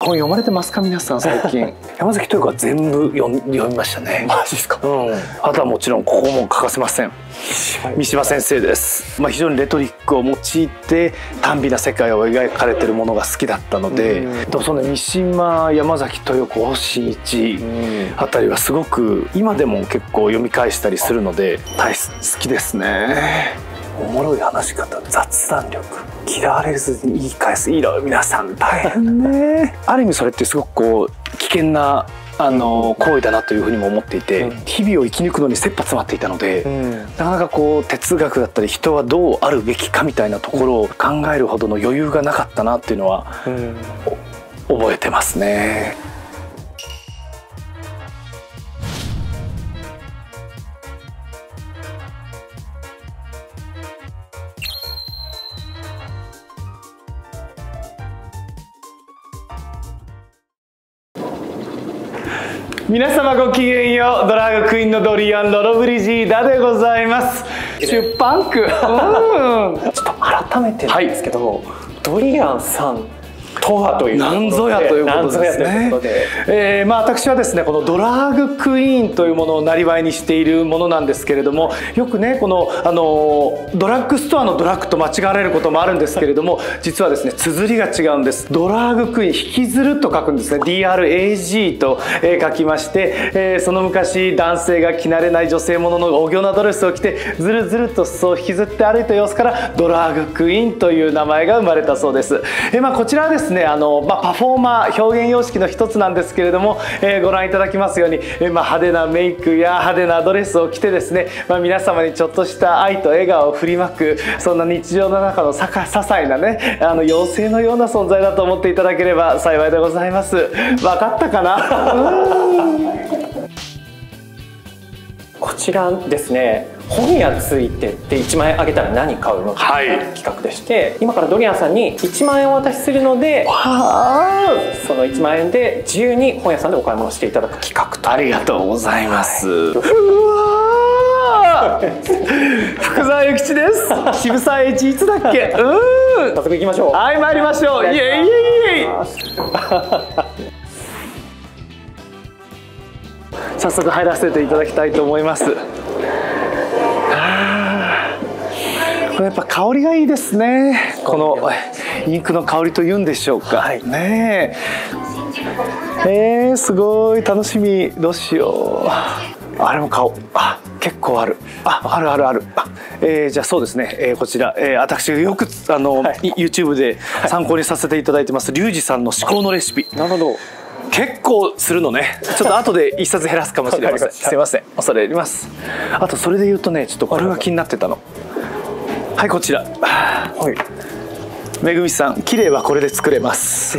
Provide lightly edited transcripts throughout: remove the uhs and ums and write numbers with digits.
本読まれてますか皆さん最近？山崎豊子は全部読みましたね。 マジですか？ あとはもちろんここも欠かせません。三島先生です。非常にレトリックを用いて短美な世界を描かれているものが好きだったので、でもその三島、山崎豊子、星一あたりはすごく今でも結構読み返したりするので好きですね。おもろい話し方、雑談力、嫌われずに言い返す、皆さん大変ね。ある意味それってすごくこう危険な行為だなというふうにも思っていて、日々を生き抜くのに切羽詰まっていたので、なかなかこう哲学だったり人はどうあるべきかみたいなところを考えるほどの余裕がなかったなっていうのは覚えてますね。皆様ごきげんよう。ドラァグクイーンのドリアン・ロロブリジーダでございます。出版区ちょっと改めてなんですけど、ドリアンさんとはというなんぞやということですね。私はですね、このドラァグクイーンというものを生業にしているものなんですけれども、よくねこのドラッグストアのドラッグと間違われることもあるんですけれども、実はですね綴りが違うんです。ドラァグクイーン、引きずると書くんですね。 DRAG と書きまして、その昔男性が着慣れない女性ものの大行なドレスを着てずるずると裾を引きずって歩いた様子からドラァグクイーンという名前が生まれたそうです。こちらはですねパフォーマー表現様式の一つなんですけれども、ご覧いただきますように、派手なメイクや派手なドレスを着てですね、皆様にちょっとした愛と笑顔を振りまく、そんな日常の中の些細なね妖精のような存在だと思っていただければ幸いでございます。分かったかな？ こちらですね、本屋ついてって1万円あげたら何買うの？ はい、 企画でして、今からドリアンさんに1万円をお渡しするので、その1万円で自由に本屋さんでお買い物していただく企画と。 ありがとうございます。うわ福沢諭吉です。渋沢栄一いつだっけ？ 早速行きましょう。 はい、参りましょう。イエイイエイイエイ。早速入らせていただきたいと思います。これやっぱ香りがいいですね。このインクの香りというんでしょうか。ねえ。すごい楽しみ。どうしよう。あれも買おう。結構ある。ある。じゃあそうですね。こちら、私がよくYouTube で参考にさせていただいてますリュウジさんの至高のレシピ。 なるほど。 結構するのね。ちょっと後で一冊減らすかもしれません。すいません、恐れ入ります。あとそれで言うとね、ちょっとこれが気になってたの。はい、こちら。めぐみさん、綺麗はこれで作れます。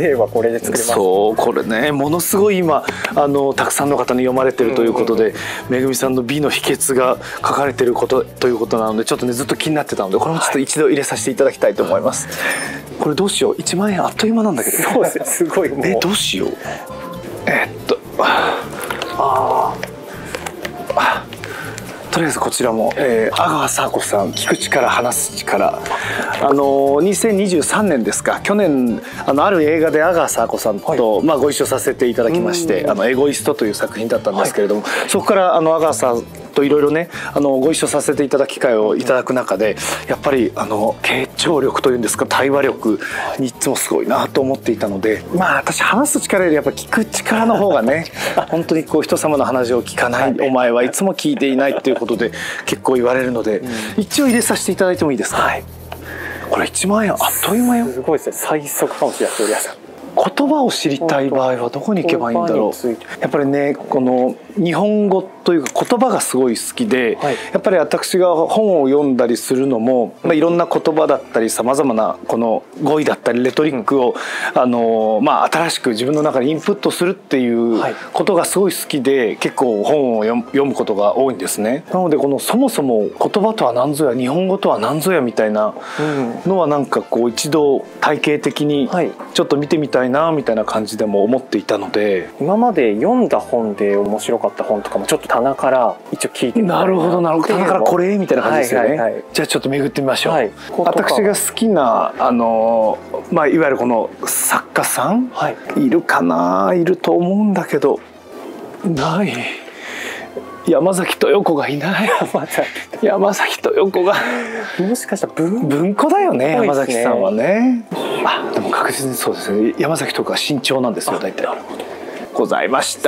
綺麗はこれで作れます。 そう、これね、ものすごい今たくさんの方に読まれてるということで、めぐみさんの美の秘訣が書かれてるということなので、ちょっとねずっと気になってたので、これもちょっと一度入れさせていただきたいと思います。これどうしよう。1万円あっという間なんだけど。 そうですね、すごい。 どうしよう。とりあえずこちらも、阿川佐和子さん、聞く力話す力、2023年ですか、去年ある映画で阿川佐和子さんと、ご一緒させていただきまして、エゴイストという作品だったんですけれども、そこから阿川さんといろいろねご一緒させていただく機会をいただく中で、やっぱり傾聴力というんですか、対話力にいつもすごいなと思っていたので、私話す力よりやっぱ聞く力の方がね本当にこう人様の話を聞かない、お前はいつも聞いていないっていうことで結構言われるので、一応入れさせていただいてもいいですか？これ1万円あっという間よ。 すごいですね。最速かもしれない。 言葉を知りたい場合はどこに行けばいいんだろう。やっぱりね、この日本語というか言葉がすごい好きで、やっぱり私が本を読んだりするのも、いろんな言葉だったりさまざまなこの語彙だったりレトリックを、新しく自分の中にインプットするっていうことがすごい好きで、結構本を読むことが多いんですね。なのでこのそもそも言葉とは何ぞや、日本語とは何ぞやみたいなのはなんかこう一度体系的にちょっと見てみたいななみたいな感じでも思っていたので、 今まで読んだ本で面白かった本とかもちょっと棚から一応聞いてみたいな。 なるほどなるほど、棚からこれみたいな感じですよね。じゃあちょっと巡ってみましょう。私が好きなまあいわゆるこの作家さん、いるかな、いると思うんだけどない。山崎豊子がいない。山崎豊子がもしかしたら文庫だよね、山崎さんはね。あ、でも確実にそうですね。山崎豊子は新潮なんですよ大体。ございました。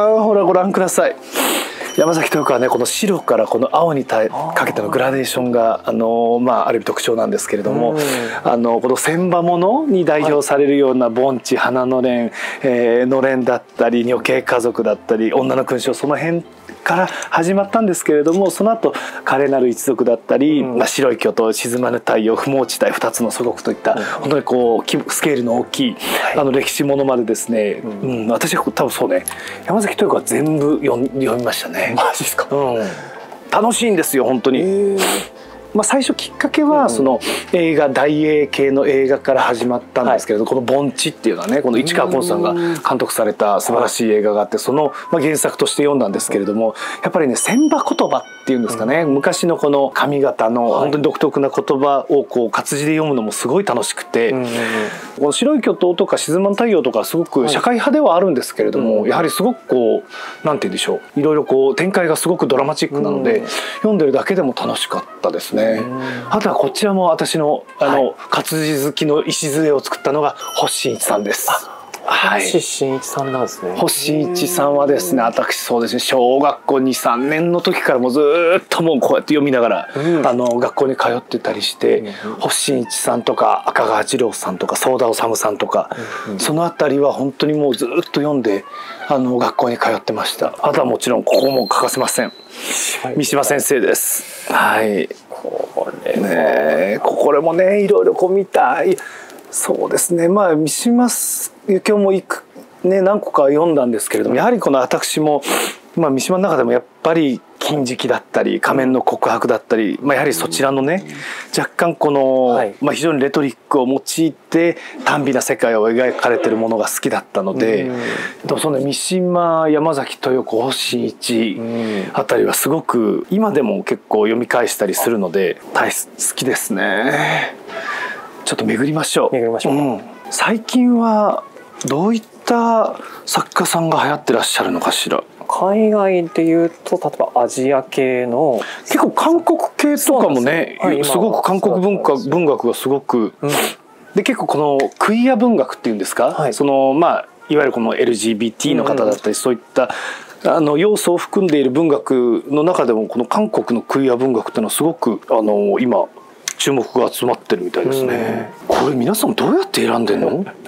ほらご覧ください。山崎豊子はね、この白からこの青にかけてのグラデーションがまあある意味特徴なんですけれども、この千葉物に代表されるような盆地、花のれん、のれんだったり女系家族だったり女の勲章、その辺から始まったんですけれども、その後華麗なる一族だったり、白い巨塔、沈まぬ太陽、不毛地帯、2つの祖国といった本当にこうスケールの大きい歴史ものまでですね、私は多分そうね、山崎豊子は全部読みましたね。 マジですか。 楽しいんですよ本当に。まあ最初きっかけはその映画、大映系の映画から始まったんですけれど、この盆地っていうのはね、この市川崑さんが監督された素晴らしい映画があって、その原作として読んだんですけれども、やっぱりね、千葉言葉っていうんですかね、昔のこの上方の本当に独特な言葉をこう活字で読むのもすごい楽しくて、この白い巨塔とか沈まぬ太陽とかすごく社会派ではあるんですけれども、やはりすごくこうなんて言うんでしょう、いろいろこう展開がすごくドラマチックなので、読んでるだけでも楽しかったですね。あとはこちらも私の活字好きの礎を作ったのが星新一さんです。 星新一さんなんですね。 星新一さんはですね、私そうですね、小学校2、3年の時からもうずっともうこうやって読みながら、学校に通ってたりして、星新一さんとか赤川次郎さんとか宗田治さんとか、そのあたりは本当にもうずっと読んで学校に通ってました。あとはもちろんここも欠かせません、三島先生です。はい、これもね、いろいろこう見たい。そうですね、まあ三島由紀夫も何個か読んだんですけれども、やはりこの私も、まあ、三島の中でもやっぱり金色だったり仮面の告白だったり、やはりそちらのね、若干この、非常にレトリックを用いて短美な世界を描かれてるものが好きだったので、でもその三島、山崎豊子、星新一あたりはすごく今でも結構読み返したりするので好きですね。ちょっと巡りましょう。最近はどういった作家さんが流行ってらっしゃるのかしら。 海外でいうと例えばアジア系の結構韓国系とかもね、すごく韓国文学がすごく、で結構このクイア文学っていうんですか、そのまあいわゆるこの LGBT の方だったり、そういった要素を含んでいる文学の中でもこの韓国のクイア文学っていうのはすごく今注目が集まってるみたいですね。これ皆さんどうやって選んでんの？ そうです。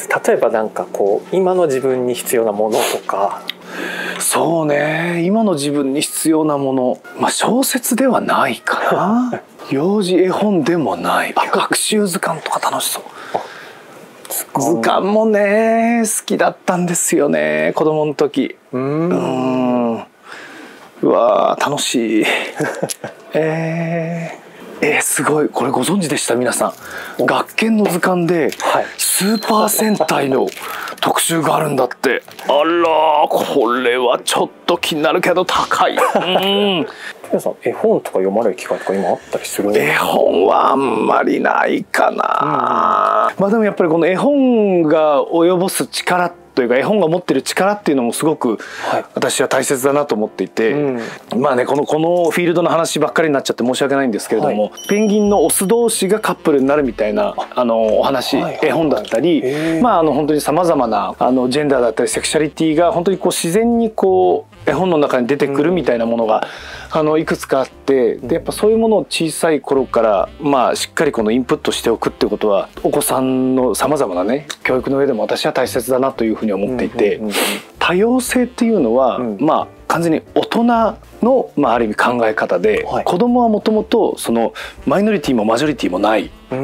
例えばなんかこう今の自分に必要なものとか。 そうね、今の自分に必要なもの、小説ではないかな。幼児絵本でもない。学習図鑑とか楽しそう。図鑑もね好きだったんですよね、子供の時。うわー楽しい。すごい、これご存知でした？皆さん、学研の図鑑でスーパー戦隊の特集があるんだって。あら、これはちょっと気になるけど高い。 皆さん絵本とか読まれる機会とか今あったりするんですか？ 絵本はあんまりないかな。でもやっぱりこの絵本が及ぼす力というか、絵本が持ってる力っていうのもすごく私は大切だなと思っていて、まあね、このフィールドの話ばっかりになっちゃって申し訳ないんですけれども、ペンギンのオス同士がカップルになるみたいなお話、絵本だったり、本当にさまざまなジェンダーだったりセクシャリティが本当にこう自然にこう絵本の中に出てくるみたいなものがいくつかあって、でやっぱそういうものを小さい頃からしっかりこのインプットしておくってことは、お子さんのさまざまなね教育の上でも私は大切だなというふうに思っていて、多様性っていうのは完全に大人のある意味考え方で、子供はもともとそのマイノリティもマジョリティもない、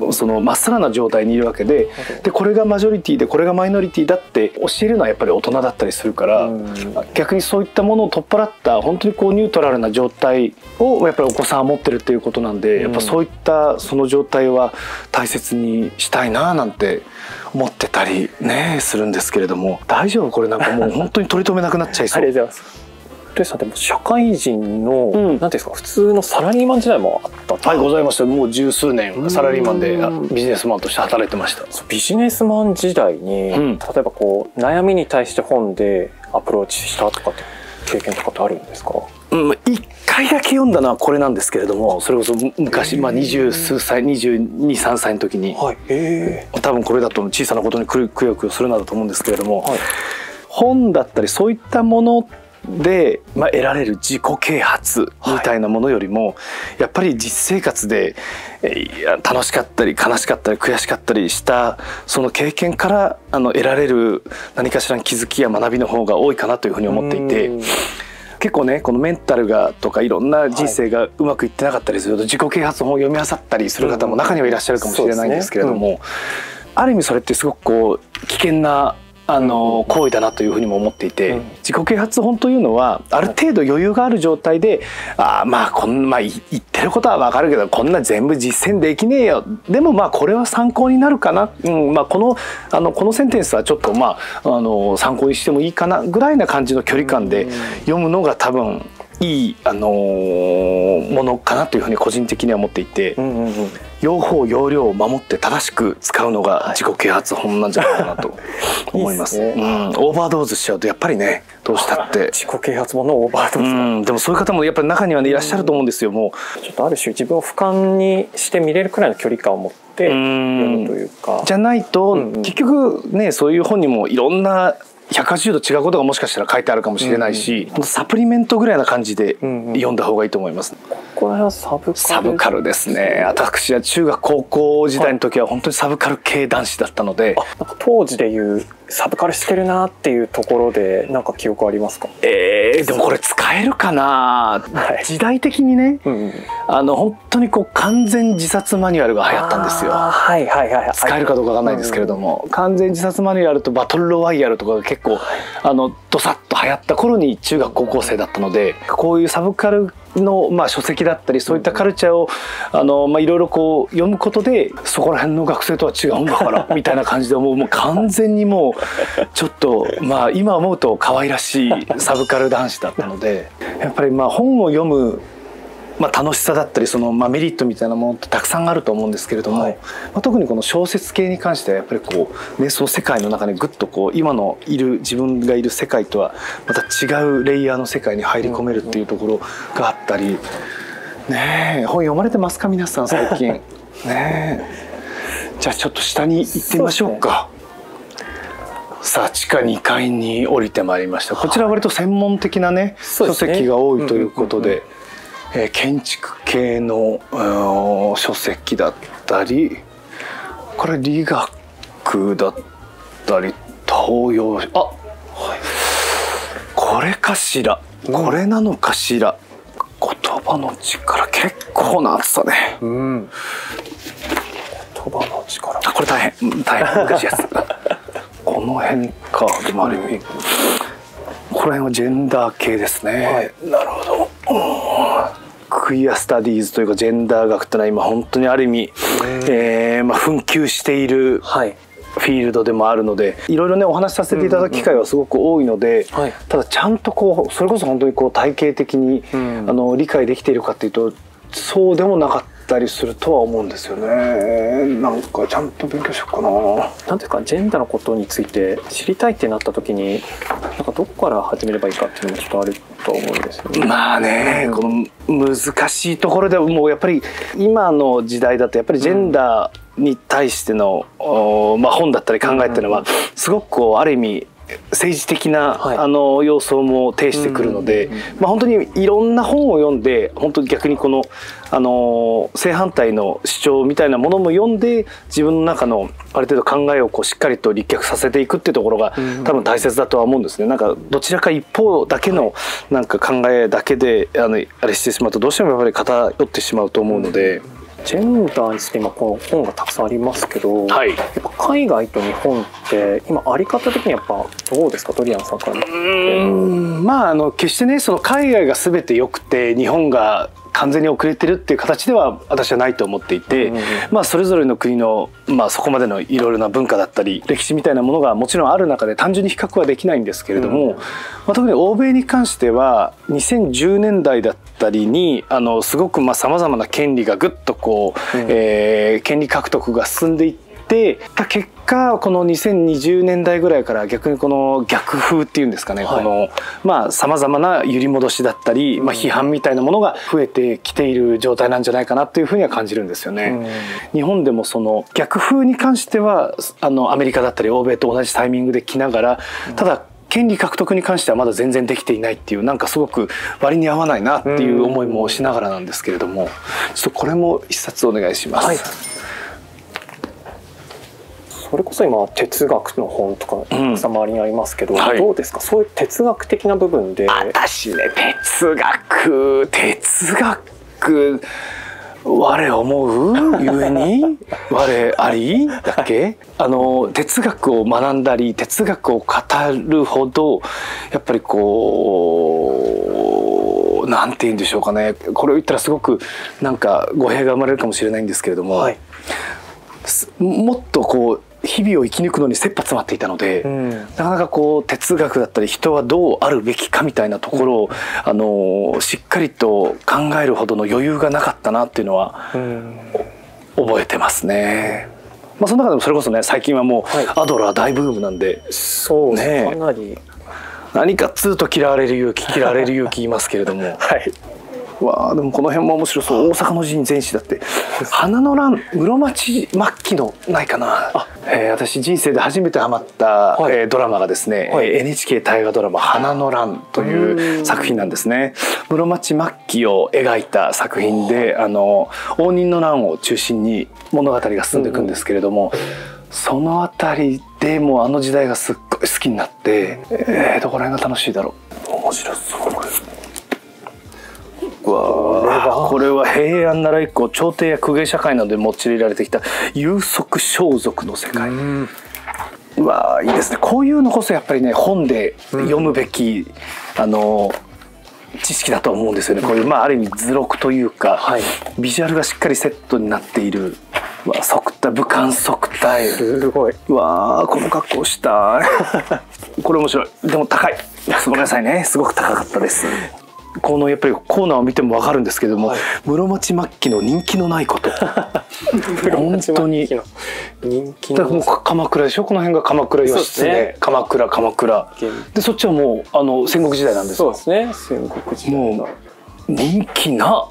そのまっさらな状態にいるわけで、これがマジョリティでこれがマイノリティだって教えるのはやっぱり大人だったりするから、逆にそういったものを取っ払った本当にこうニュートラルな状態をやっぱりお子さんは持ってるっていうことなんで、やっぱそういったその状態は大切にしたいななんて思ってたりねするんですけれども、大丈夫これなんかもう本当に取り留めなくなっちゃいそう。 ありがとうございます。トシさんでも社会人の、なんていうんですか、普通のサラリーマン時代もあったはい、ございました。もう十数年サラリーマンでビジネスマンとして働いてました。 ビジネスマン時代に、例えばこう悩みに対して本でアプローチしたとかって経験とかってあるんですか？ 一回だけ読んだのはこれなんですけれども、それこそ昔、20数歳、22、3歳の時に、多分これだと小さなことにくよくよするなだと思うんですけれども、本だったりそういったもので、得られる自己啓発みたいなものよりも、やっぱり実生活で楽しかったり悲しかったり悔しかったりしたその経験から得られる何かしらの気づきや学びの方が多いかなというふうに思っていて。結構ねこのメンタルがとかいろんな人生がうまくいってなかったりすると自己啓発本を読み漁ったりする方も中にはいらっしゃるかもしれないんですけれども、ある意味それってすごくこう危険な行為だなというふうにも思っていて、自己啓発本というのはある程度余裕がある状態で言ってることはわかるけどこんな全部実践できねえよ、でもこれは参考になるかな、このセンテンスはちょっと参考にしてもいいかなぐらいな感じの距離感で読むのが多分いいものかなというふうに個人的には思っていて、用法用量を守って正しく使うのが自己啓発本なんじゃないかなと思います。オーバードーズしちゃうとやっぱりねどうしたって自己啓発本のオーバードーズ、 でもそういう方もやっぱり中にはねいらっしゃると思うんですよ。もうちょっとある種自分を俯瞰にして見れるくらいの距離感を持って読むというかじゃないと、結局ねそういう本にもいろんな180度違うことがもしかしたら書いてあるかもしれないし、サプリメントぐらいな感じで読んだ方がいいと思います。 ここら辺はサブカルですね。私は中学高校時代の時は本当にサブカル系男子だったので、 当時でいうサブカルしてるなっていうところでなんか記憶ありますか？ でもこれ使えるかな、時代的にね、本当にこう完全自殺マニュアルが流行ったんですよ。使えるかどうかわかんないですけれども、完全自殺マニュアルとバトルロワイヤルとかが結構ドサッと流行った頃に中学高校生だったので、こういうサブカルの書籍だったりそういったカルチャーをいろいろこう読むことで、そこら辺の学生とは違うんだからみたいな感じでもう完全にもうちょっと今思うと可愛らしいサブカル男子だったので、やっぱり本を読む楽しさだったりそのメリットみたいなものってたくさんあると思うんですけれども、特にこの小説系に関してはやっぱりこうねその世界の中にぐっとこう今の自分がいる世界とはまた違うレイヤーの世界に入り込めるっていうところがあったりね。本読まれてますか皆さん最近ね。じゃあちょっと下に行ってみましょうか。さあ地下2階に降りてまいりました。こちらは割と専門的なね書籍が多いということで、建築系の書籍だったり、これ理学だったり東洋、これかしら、これなのかしら、言葉の力、結構な厚さね。 言葉の力、 これ大変難しいやつこの辺か。でもある意味この辺はジェンダー系ですね。なるほど。クイアスタディーズというかジェンダー学ってのは今本当にある意味、紛糾しているフィールドでもあるので、いろいろねお話しさせていただく機会はすごく多いので、ただちゃんとこうそれこそ本当にこう体系的に、理解できているかっていうとそうでもなかったりするとは思うんですよね。なんかちゃんと勉強しようかな。 なんていうかジェンダーのことについて知りたいってなった時になんかどこから始めればいいかっていうのもちょっとあると思うんですよね。 この難しいところでもうやっぱり今の時代だとやっぱりジェンダーに対しての、本だったり考えっていうのはすごくこうある意味政治的な、要素も呈してくるので、本当にいろんな本を読んで本当に逆にこの、正反対の主張みたいなものも読んで自分の中のある程度考えをこうしっかりと立脚させていくっていうところが多分大切だとは思うんですね。なんかどちらか一方だけのなんか考えだけであれしてしまうとどうしてもやっぱり偏ってしまうと思うので。 ジェンダーについて今この本がたくさんありますけど、 はい、 やっぱ海外と日本って今あり方的にやっぱどうですか、ドリアンさんから見て。 まあ決してねその海外が全て良くて日本が完全に遅れてるっていう形では私はないと思っていて、まあそれぞれの国のそこまでのいろいろな文化だったり歴史みたいなものがもちろんある中で単純に比較はできないんですけれども、特に欧米に関しては2010年代だったりにすごくさまざまな権利がぐっと権利獲得が進んでいってた結果、この2020年代ぐらいから逆にこの逆風っていうんですかね、このさまざまな揺り戻しだったり、批判みたいなものが増えてきている状態なんじゃないかなというふうには感じるんですよね。日本でもその逆風に関してはアメリカだったり欧米と同じタイミングで来ながら、ただ権利獲得に関してはまだ全然できていないっていう、なんかすごく割に合わないなっていう思いもしながらなんですけれども、ちょっとこれも一冊お願いします。 それこそ今哲学の本とかたくさん周りにありますけど、どうですか、そういう哲学的な部分で。 私ね、哲学我思うゆえに我ありだっけ哲学を学んだり哲学を語るほどやっぱりなんて言うんでしょうかね、これを言ったらすごくなんか語弊が生まれるかもしれないんですけれども、もっと日々を生き抜くのに切羽詰まっていたので、なかなか哲学だったり人はどうあるべきかみたいなところを、しっかりと考えるほどの余裕がなかったなっていうのは覚えてますね。その中でもそれこそね、最近はもうアドラー大ブームなんで、 そうね、かなり何かっつうと嫌われる勇気言いますけれども。わあ、でもこの辺も面白そう。大阪の陣前史だって花の乱室町末期のないかな。私人生で初めてハマった、ドラマがですね、NHK 大河ドラマ「花の乱」という作品なんですね。室町末期を描いた作品で応仁の乱を中心に物語が進んでいくんですけれども、そのあたりでもう時代がすっごい好きになって、どこら辺が楽しいだろう。面白そう。これは平安なら以降朝廷や公家社会などで用いられてきた有職装束の世界。うわいいですね。こういうのこそやっぱりね本で読むべき知識だと思うんですよね。こういうある意味図録というか、ビジュアルがしっかりセットになっている。足体武漢足体すごい。 わあこの格好したいこれ面白い。でも高い。ごめんなさいね、すごく高かったです。やっぱりコーナーを見ても分かるんですけども、室町末期の人気のないこと本当に人気のもう鎌倉でしょ。この辺が鎌倉義経、鎌倉で、そっちはもう戦国時代なんですよ。 そうですね、戦国時代もう人気な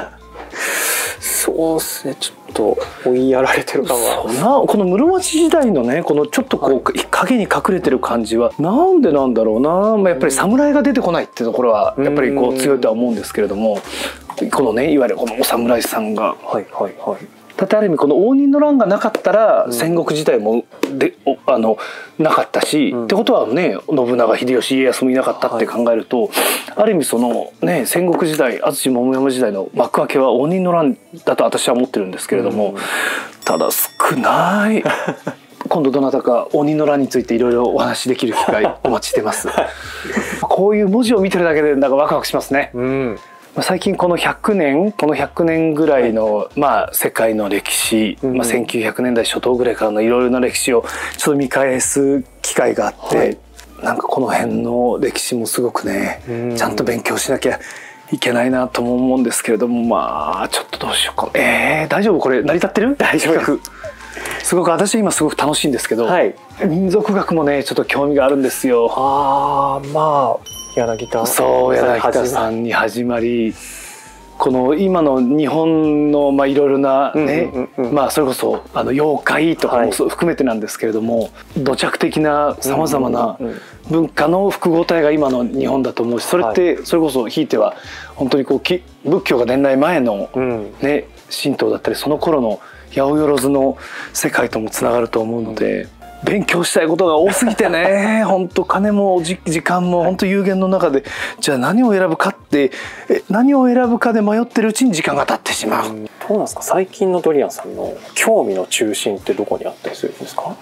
そうですね、ちょっと追いやられてる感は。 この室町時代のね、このちょっと影に隠れてる感じはなんでなんだろうな。やっぱり侍が出てこないっていうところはやっぱり強いとは思うんですけれども、このねいわゆるこのお侍さんが。だってある意味この応仁の乱がなかったら戦国時代もなかったし、ってことはね信長秀吉家康もいなかったって考えると、ある意味そのね戦国時代安土桃山時代の幕開けは応仁の乱だと私は思ってるんですけれども、ただ少ない今度どなたか応仁の乱についていろいろお話しできる機会お待ちしてますこういう文字を見てるだけでなんかワクワクしますね。最近この100年ぐらいの世界の歴史、1900年代初頭ぐらいからのいろいろな歴史をちょっと見返す機会があって、なんかこの辺の歴史もすごくねちゃんと勉強しなきゃいけないなとも思うんですけれども、ちょっとどうしようか。大丈夫？これ成り立ってる？大丈夫。すごく私今すごく楽しいんですけど、民族学もねちょっと興味があるんですよ。 柳田さんに始まり、この今の日本のいろいろなね、それこそ妖怪とかも含めてなんですけれども、土着的なさまざまな文化の複合体が今の日本だと思うし、それってそれこそひいては本当に仏教が伝来前のね神道だったり、その頃の八百万の世界ともつながると思うので、 勉強したいことが多すぎてね本当金も時間も本当有限の中で、じゃあ何を選ぶかって何を選ぶかで迷ってるうちに時間が経ってしまう。 どうなんですか、最近のドリアンさんの興味の中心ってどこにあったりするんですか？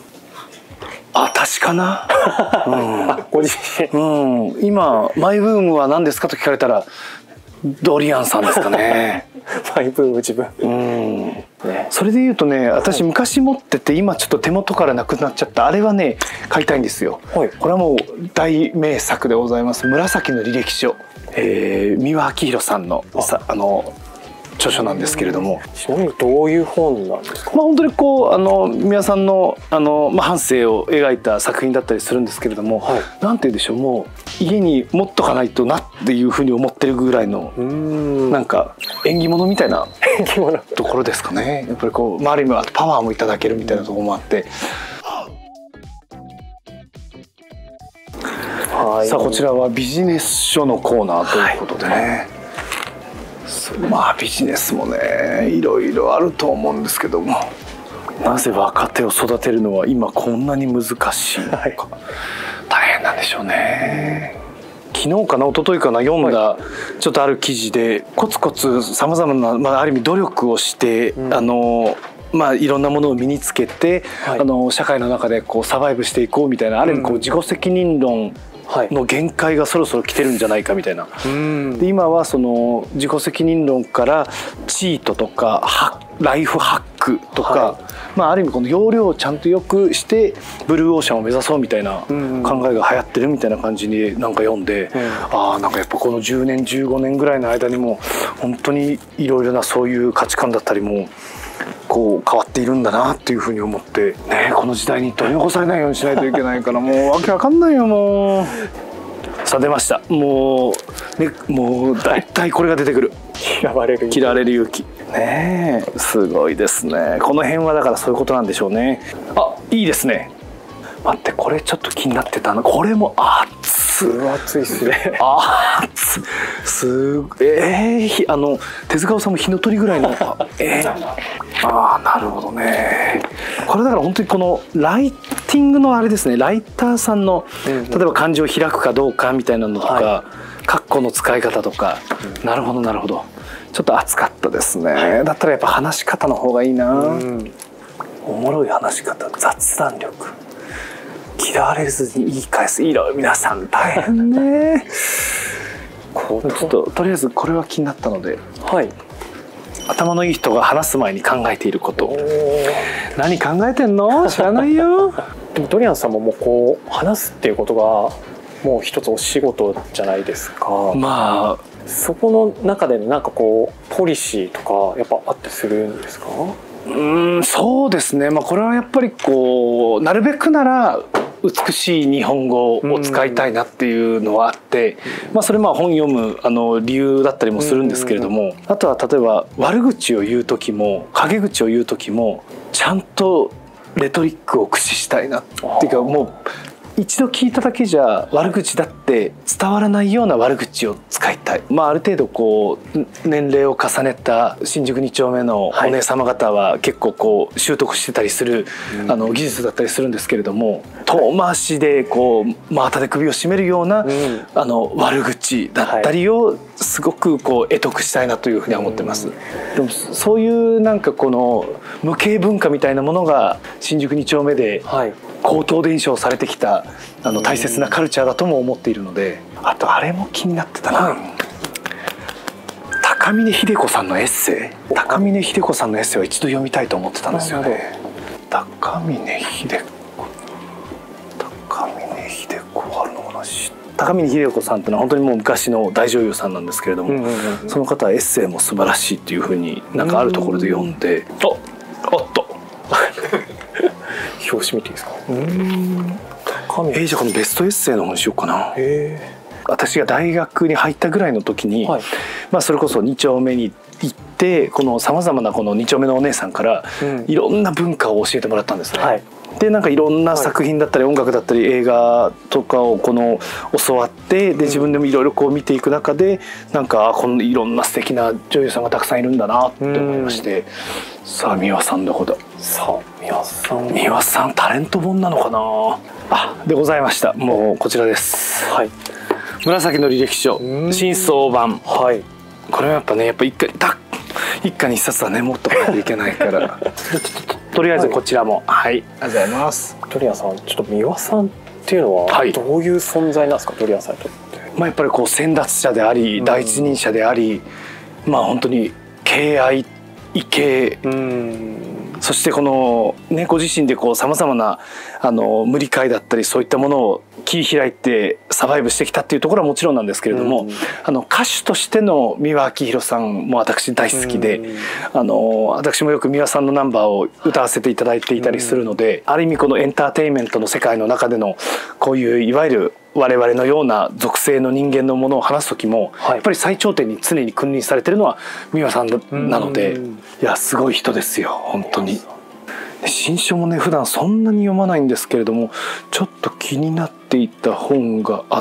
私かな、 ご自身、 今マイブームは何ですかと聞かれたらドリアンさんですかねマイブーム自分、 それで言うとね、私昔持ってて今ちょっと手元からなくなっちゃったあれはね買いたいんですよ。これはもう大名作でございます。紫の履歴書、三輪明宏さんの著書なんですけれども、 ちなみにどういう本なんですか？ 本当にこう三輪さんの半生を描いた作品だったりするんですけれども、なんて言うんでしょう、もう家に持っとかないとなっていうふうに思ってるぐらいのなんか縁起物みたいなところですかね。やっぱりこう周りにはパワーもいただけるみたいなところもあって、さあこちらはビジネス書のコーナーということでね、ビジネスもねいろいろあると思うんですけども、なぜ若手を育てるのは今こんなに難しいのか、大変なんでしょうね。昨日かな一昨日かな読んだちょっとある記事で、コツコツさまざまな、ある意味努力をして、いろんなものを身につけて、社会の中でこうサバイブしていこうみたいな、ある意味こう自己責任論の限界がそろそろ来てるんじゃないかみたいな。で今はその自己責任論からチートとかライフハックとか、ある意味この要領をちゃんとよくしてブルーオーシャンを目指そうみたいな考えが流行ってるみたいな感じになんか読んで、なんかやっぱこの10年15年ぐらいの間にも本当にいろいろなそういう価値観だったりもこう変わっているんだなっていうふうに思ってね、この時代に取り残されないようにしないといけないからもうわけわかんないよもう。さあ出ました。もう大体これが出てくる。嫌われる勇気ねえ、すごいですね。この辺はだからそういうことなんでしょうね。いいですね。待って、これちょっと気になってたの。これも熱いっすね。手塚治虫火の鳥ぐらいのなるほどね。これだから本当にこのライティングのあれですね、ライターさんの例えば漢字を開くかどうかみたいなのとか、括弧の使い方とか、なるほどなるほど、ちょっと熱かったですね。だったらやっぱ話し方の方がいいな。おもろい話し方、雑談力、嫌われずに言い返す、皆さん大変ねちょっととりあえずこれは気になったので、頭のいい人が話す前に考えていること。何考えてんの？知らないよ。 でもドリアンさんももうこう話すっていうことがもう一つお仕事じゃないですか。そこの中でなんかこうポリシーとかやっぱあってするんですか？ そうですね。これはやっぱりこうなるべくなら美しい日本語を使いたいなっていうのはあって、それ本読む理由だったりもするんですけれども、あとは例えば悪口を言う時も陰口を言う時もちゃんとレトリックを駆使したいなっていうか、もう一度聞いただけじゃ悪口だって伝わらないような悪口を使いたい。ある程度こう年齢を重ねた新宿2丁目のお姉様方は結構こう習得してたりする技術だったりするんですけれども、遠回しでこう真綿で首を絞めるような悪口だったりをすごくこう得得したいなというふうには思ってます。でもそういうなんかこの無形文化みたいなものが新宿2丁目で口頭伝承されてきた大切なカルチャーだとも思っているので、あとあれも気になってたな、高峰秀子さんのエッセイ。高峰秀子さんのエッセイは一度読みたいと思ってたんですよね。高峰秀子あるのかな。高峰秀子さんってのは本当にもう昔の大女優さんなんですけれども、その方はエッセイも素晴らしいっていうふうになんかあるところで読んで、 表紙見ていいですか？ じゃあこのベストエッセイの本しようかな。私が大学に入ったぐらいの時に、それこそ2丁目に行ってこのさまざまなこの2丁目のお姉さんからいろんな文化を教えてもらったんですね。でなんかいろんな作品だったり音楽だったり映画とかを教わって、で自分でもいろいろこう見ていく中でなんかこのいろんな素敵な女優さんがたくさんいるんだなって思いまして、さあ三輪さんどこだ。さあ三輪さんタレント本なのかなあ。でございました。もうこちらです、はい、紫の履歴書新装版。はい、これはやっぱね一家に一冊はね持っとかないといけないからとりあえずこちらも、はい、ありがとうございます。 ドリアンさん、ちょっと三輪さんっていうのはどういう存在なんですか、ドリアンさんにとって。 まあやっぱりこう先達者であり、第一人者であり、まあ本当に敬愛畏敬、そしてこのねご自身でこうさまざまな無理解だったりそういったものを切り開いてサバイブしてきたっていうところはもちろんなんですけれども、歌手としての三輪明宏さんも私大好きで、私もよく三輪さんのナンバーを歌わせていただいていたりするので、ある意味このエンターテインメントの世界の中でのこういういわゆる我々のような属性の人間のものを話す時も、やっぱり最頂点に常に君臨されてるのは三輪さんなので、いやすごい人ですよ本当に。新書もね普段そんなに読まないんですけれども、ちょっと気になっていた本があって、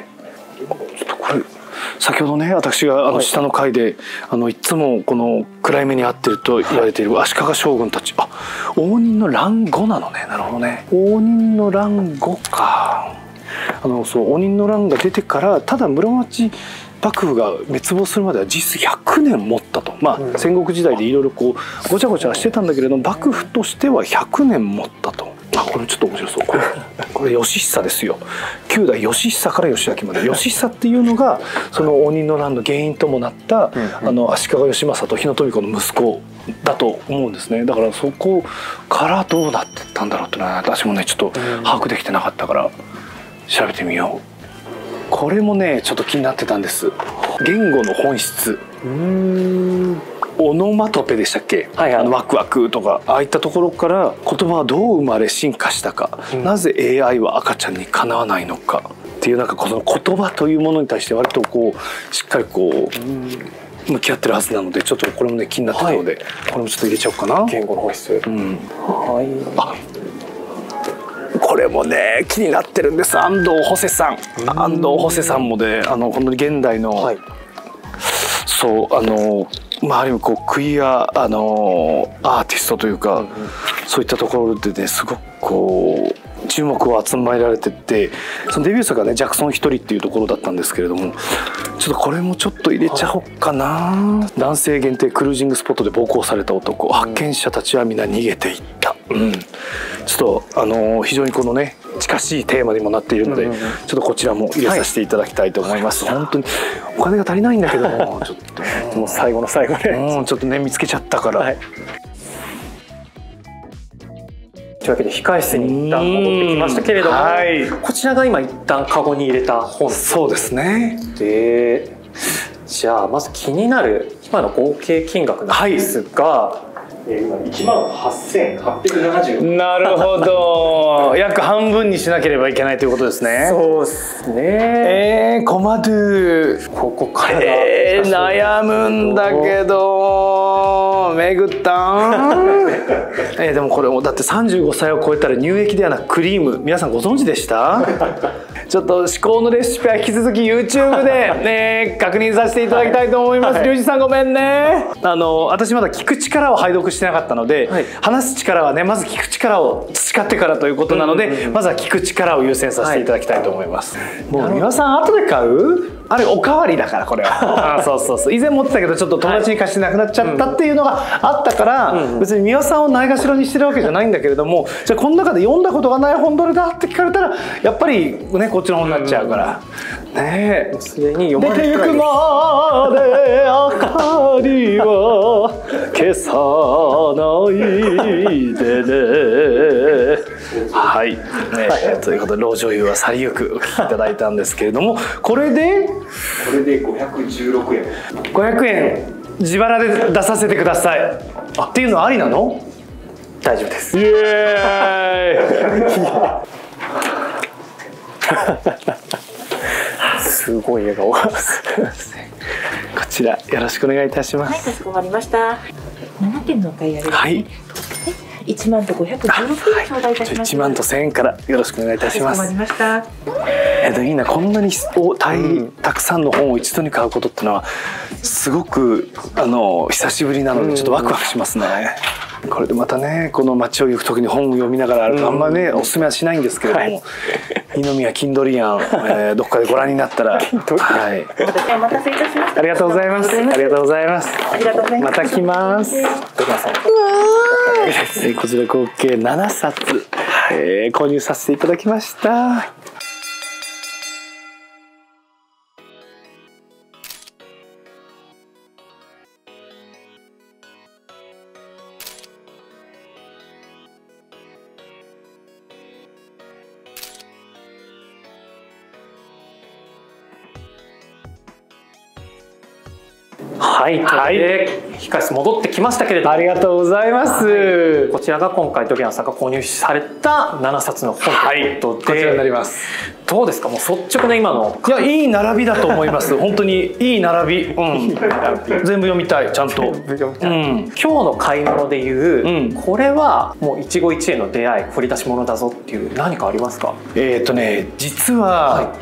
ちょっとこれ先ほどね私が下の階でいつもこの暗い目に遭ってると言われている足利将軍たち、応仁の乱後なのね。なるほどね、応仁の乱後か。そう応仁の乱が出てからただ室町幕府が滅亡するまでは実質100年持ったと。まあ戦国時代でいろいろこうごちゃごちゃしてたんだけれども、幕府としては100年持ったと。これちょっと面白そう。これ義久ですよ。9代義久から義昭まで。義久っていうのがその応仁の乱の原因ともなった足利義政と日野富子の息子だと思うんですね。だからそこからどうなってったんだろうってのは私もねちょっと把握できてなかったから調べてみよう。これもねちょっと気になってたんです。言語の本質、オノマトペでしたっけ、ワクワクとかああいったところから言葉はどう生まれ進化したか、なぜ AI は赤ちゃんにかなわないのかっていう、なんかこの言葉というものに対して割とこうしっかりこう向き合ってるはずなので、ちょっとこれもね気になってたので、これもちょっと入れちゃおうかな。 言語の本質、 これもね気になってるんです。安藤ホセさん。安藤ホセさんもね本当に現代の、そうある意味こうクイアアーティストというか、そういったところでねすごくこう注目を集められてて、そのデビュー作がねジャクソン一人っていうところだったんですけれども、ちょっとこれもちょっと入れちゃおうかな。男性限定クルージングスポットで暴行された男、発見者たちは皆逃げていった。ちょっと非常にこのね近しいテーマにもなっているので、ちょっとこちらも入れさせていただきたいと思います。本当にお金が足りないんだけどもちょっともう最後の最後で、 ちょっとね見つけちゃったから。 というわけで控室に一旦戻ってきましたけれども、こちらが今一旦カゴに入れた本。 そうですね。 でじゃあまず気になる今の合計金額なんですが、今18,870円。 なるほど。約半分にしなければいけないということですね。 そうですね。 コマドゥここから悩むんだけどめぐったんでもこれもだって35歳を超えたら乳液ではなくクリーム、皆さんご存知でした？ちょっと至高のレシピは引き続き YouTube で、確認させていただきたいと思います。リュウジさんごめんね。私まだ聞く力を拝読してなかったので、話す力はねまず聞く力を培ってからということなので、まずは聞く力を優先させていただきたいと思います。もう三輪さん後で買う？あれおかわりだからこれは。そう以前持ってたけどちょっと友達に貸してなくなっちゃったっていうのがあったから、別に三輪さんをないがしろにしてるわけじゃないんだけれども、じゃあこの中で読んだことがない本どれだって聞かれたらやっぱりねこっちの本になっちゃうからね。 すでに読まれて出てゆくまで明かりは消さないでね。はい、ということで「老女優は去りゆく」お聞きいただいたんですけれども、これで 516円。 500円自腹で出させてください。っていうのはありなの？ 大丈夫です。 イエーイすごい笑顔。 こちらよろしくお願いいたします。 はい、かしこまりました。7点のお買い上げです。 はい。 1万と516円頂戴いたします。 1万と1000円からよろしくお願いいたします。 かしこまりました。 いいな、こんなにたくさんの本を一度に買うことってのはすごく久しぶりなのでちょっとワクワクしますね。 これでまたねこの街を行く時に本を読みながらあんまねおすすめはしないんですけれども、二宮キンドリアン、どっかでご覧になったら、はい、 お待たせいたしました。 ありがとうございます。ありがとうございます。また来ます。こちら合計7冊、購入させていただきました。 はい、はい、控室戻ってきましたけれども、 ありがとうございます。 はい、こちらが今回ドリアンさんが購入された7冊の本ということで、 こちらになります。 どうですか、もう率直な今の。 いや、いい並びだと思います。本当にいい並び。全部読みたい、ちゃんと。今日の買い物でいう、これはもう一期一会の出会い、掘り出し物だぞっていう何かありますか？ 実は、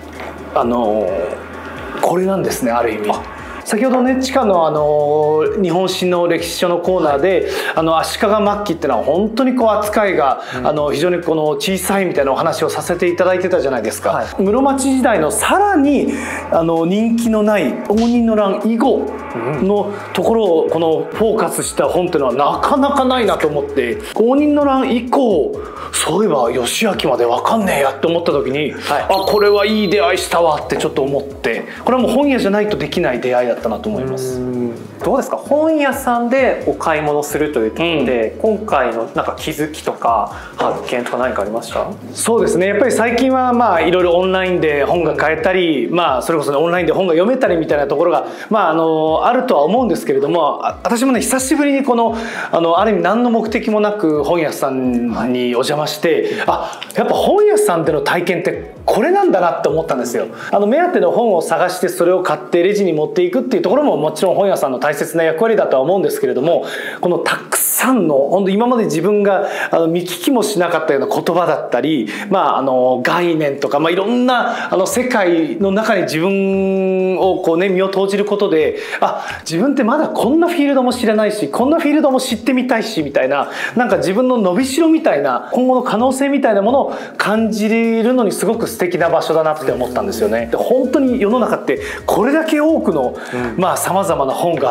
これなんですね、ある意味。先ほどね地下の日本史の歴史書のコーナーで足利末期ってのは本当にこう扱いが非常にこの小さいみたいなお話をさせていただいてたじゃないですか。室町時代のさらに人気のない応仁の乱以後のところをこのフォーカスした本っていうのはなかなかないなと思って、応仁の乱以降そういえば義昭まで分かんねえやって思った時に、これはいい出会いしたわってちょっと思って、これはもう本屋じゃないとできない出会いだったなと思います。 どうですか、本屋さんでお買い物するというところで、今回のなんか気づきとか発見とか何かありました？ そうですね、やっぱり最近はいろいろオンラインで本が買えたり、それこそ、ね、オンラインで本が読めたりみたいなところが、あるとは思うんですけれども、私もね久しぶりにこのある意味何の目的もなく本屋さんにお邪魔して、やっぱ本屋さんでの体験ってこれなんだなって思ったんですよ。目当ての本を探してそれを買ってレジに持っていくっていうところももちろん本屋さんの大切な役割だとは思うんですけれども、このたくさんの本当今まで自分が見聞きもしなかったような言葉だったり、概念とか、いろんな世界の中に自分をこうね身を投じることで、自分ってまだこんなフィールドも知らないし、こんなフィールドも知ってみたいしみたいな、なんか自分の伸びしろみたいな今後の可能性みたいなものを感じるのにすごく素敵な場所だなって思ったんですよね。で本当に世の中ってこれだけ多くのさまざまな本があって、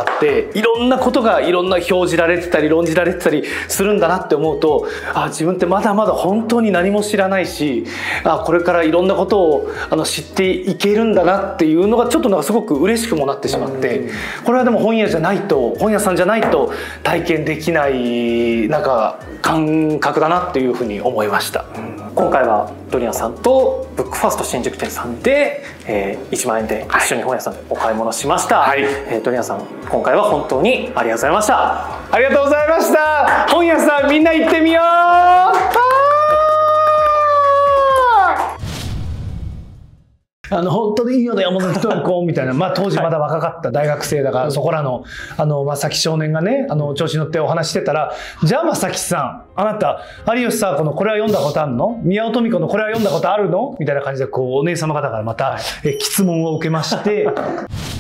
いろんなことがいろんな表示られてたり論じられてたりするんだなって思うと、自分ってまだまだ本当に何も知らないし、これからいろんなことを知っていけるんだなっていうのがちょっとなんかすごく嬉しくもなってしまって、これはでも本屋さんじゃないと体験できないなんか感覚だなっていうふうに思いました。 今回はドリアンさんとブックファースト新宿店さんで、1万円で一緒に本屋さんでお買い物しました。ドリアンさん、今回は本当にありがとうございました。 ありがとうございました。本屋さんみんな行ってみよう。本当にいいよね山崎智子みたいな、当時まだ若かった大学生だから、そこらの正木少年がね調子乗ってお話してたら、じゃあ正木さん、あなた有吉佐和子のこれは読んだことあるの、宮尾登美子のこれは読んだことあるのみたいな感じでこうお姉様方からまた質問を受けまして